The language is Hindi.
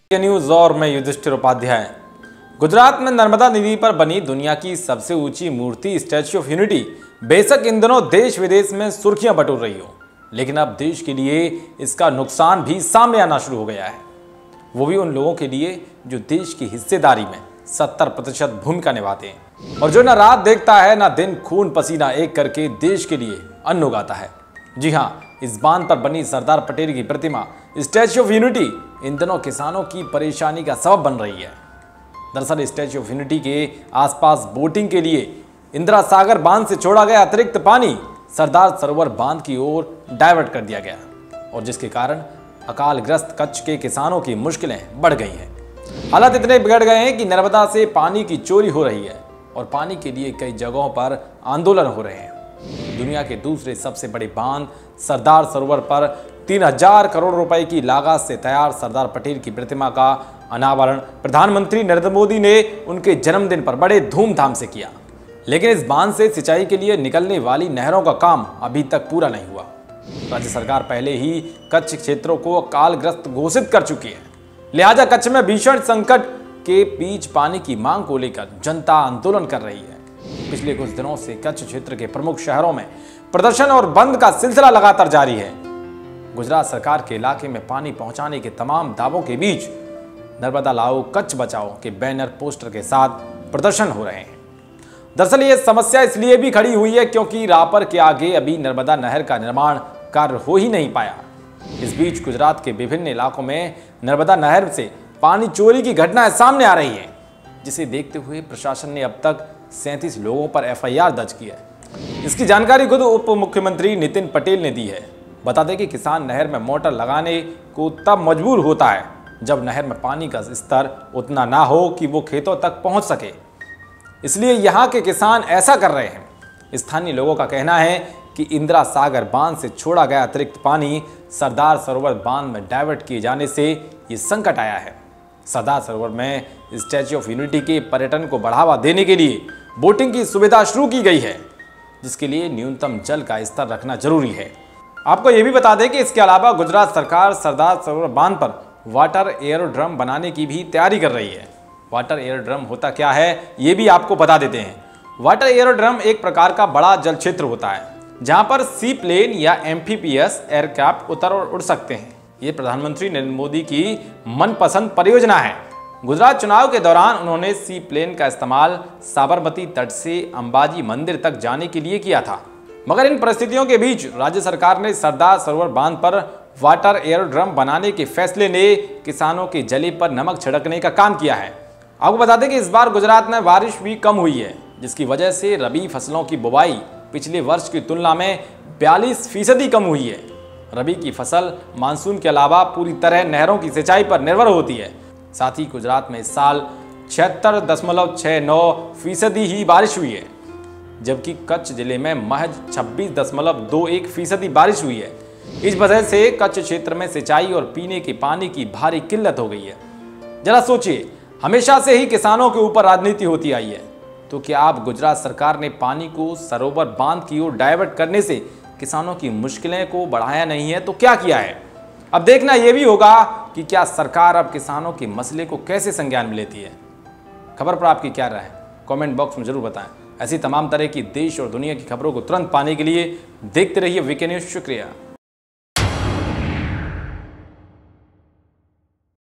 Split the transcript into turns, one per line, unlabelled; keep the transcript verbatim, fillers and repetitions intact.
न्यूज और मैं युधिष्ठिर उपाध्याय। गुजरात में नर्मदा नदी पर बनी दुनिया की सबसे ऊंची मूर्ति स्टैच्यू ऑफ यूनिटी बेशक इन दिनों देश विदेश में सुर्खियां बटोर रही हो, लेकिन अब देश के लिए इसका नुकसान भी सामने आना शुरू हो गया है। वो भी उन लोगों के लिए जो देश की हिस्सेदारी में सत्तर प्रतिशत भूमिका निभाते हैं और जो ना रात देखता है ना दिन खून पसीना एक करके देश के लिए अन्न उगाता है। जी हाँ, इस बांध पर बनी सरदार पटेल की प्रतिमा स्टैच्यू ऑफ यूनिटी इन दिनों किसानों की परेशानी का सबब बन रही है। दरअसल स्टैच्यू ऑफ यूनिटी के आसपास बोटिंग के लिए इंदिरा सागर बांध से छोड़ा गया अतिरिक्त पानी सरदार सरोवर बांध की ओर डाइवर्ट कर दिया गया और जिसके कारण अकालग्रस्त कच्छ के किसानों की मुश्किलें बढ़ गई हैं। हालात इतने बिगड़ गए हैं कि नर्मदा से पानी की चोरी हो रही है और पानी के लिए कई जगहों पर आंदोलन हो रहे हैं। दुनिया के दूसरे सबसे बड़े बांध सरदार सरोवर पर तीन हजार करोड़ रुपए की लागत से तैयार सरदार पटेल की प्रतिमा का अनावरण प्रधानमंत्री नरेंद्र मोदी ने उनके जन्मदिन पर बड़े धूमधाम से किया, लेकिन इस बांध से सिंचाई के लिए निकलने वाली नहरों का काम अभी तक पूरा नहीं हुआ। राज्य सरकार पहले ही कच्छ क्षेत्रों को अकालग्रस्त घोषित कर चुकी है, लिहाजा कच्छ में भीषण संकट के बीच पानी की मांग को लेकर जनता आंदोलन कर रही है। पिछले कुछ दिनों से कच्छ क्षेत्र के प्रमुख शहरों में प्रदर्शन और बंद का सिलसिला लगातार जारी है। गुजरात सरकार के इलाके में पानी पहुंचाने के तमाम दावों के बीच नर्मदा लाओ कच्छ बचाओ के बैनर पोस्टर के साथ प्रदर्शन हो रहे हैं। दरअसल ये समस्या इसलिए भी खड़ी हुई है क्योंकि रापर के आगे अभी नर्मदा नहर का निर्माण कार्य हो ही नहीं पाया। इस बीच गुजरात के विभिन्न इलाकों में नर्मदा नहर से पानी चोरी की घटनाएं सामने आ रही हैं, जिसे देखते हुए प्रशासन ने अब तक सैंतीस लोगों पर एफ आई आर दर्ज की है। इसकी जानकारी खुद उप मुख्यमंत्री नितिन पटेल ने दी है। बता दें कि किसान नहर में मोटर लगाने को तब मजबूर होता है जब नहर में पानी का स्तर उतना ना हो कि वो खेतों तक पहुंच सके, इसलिए यहाँ के किसान ऐसा कर रहे हैं। स्थानीय लोगों का कहना है कि इंदिरा सागर बांध से छोड़ा गया अतिरिक्त पानी सरदार सरोवर बांध में डाइवर्ट किए जाने से ये संकट आया है। सरदार सरोवर में स्टैच्यू ऑफ यूनिटी के पर्यटन को बढ़ावा देने के लिए बोटिंग की सुविधा शुरू की गई है, जिसके लिए न्यूनतम जल का स्तर रखना जरूरी है। आपको यह भी बता दें कि इसके अलावा गुजरात सरकार सरदार सरोवर बांध पर वाटर एयरोड्रम बनाने की भी तैयारी कर रही है। वाटर एयरोड्रम होता क्या है ये भी आपको बता देते हैं। वाटर एयरोड्रम एक प्रकार का बड़ा जल क्षेत्र होता है जहां पर सी प्लेन या एम्फीबियस एयरक्राफ्ट उतर और उड़ सकते हैं। ये प्रधानमंत्री नरेंद्र मोदी की मनपसंद परियोजना है। गुजरात चुनाव के दौरान उन्होंने सी प्लेन का इस्तेमाल साबरमती तट से अंबाजी मंदिर तक जाने के लिए किया था, मगर इन परिस्थितियों के बीच राज्य सरकार ने सरदार सरोवर बांध पर वाटर एयरोड्रम बनाने के फैसले ने किसानों के जले पर नमक छिड़कने का काम किया है। आपको बता दें कि इस बार गुजरात में बारिश भी कम हुई है, जिसकी वजह से रबी फसलों की बुवाई पिछले वर्ष की तुलना में बयालीस फीसदी कम हुई है। रबी की फसल मानसून के अलावा पूरी तरह नहरों की सिंचाई पर निर्भर होती है। साथ ही गुजरात में इस साल छिहत्तर दशमलव छः नौ फीसदी ही बारिश हुई है, जबकि कच्छ जिले में महज छब्बीस दशमलव दो एक फीसदी बारिश हुई है। इस वजह से कच्छ क्षेत्र में सिंचाई और पीने के पानी की भारी किल्लत हो गई है। जरा सोचिए, हमेशा से ही किसानों के ऊपर राजनीति होती आई है, तो क्या आप गुजरात सरकार ने पानी को सरोवर बांध की ओर डाइवर्ट करने से किसानों की मुश्किलें को बढ़ाया नहीं है तो क्या किया है? अब देखना यह भी होगा कि क्या सरकार अब किसानों के मसले को कैसे संज्ञान में लेती है। खबर पर आपकी क्या राय है, कमेंट बॉक्स में जरूर बताएं। ऐसी तमाम तरह की देश और दुनिया की खबरों को तुरंत पाने के लिए देखते रहिए वीके न्यूज। शुक्रिया।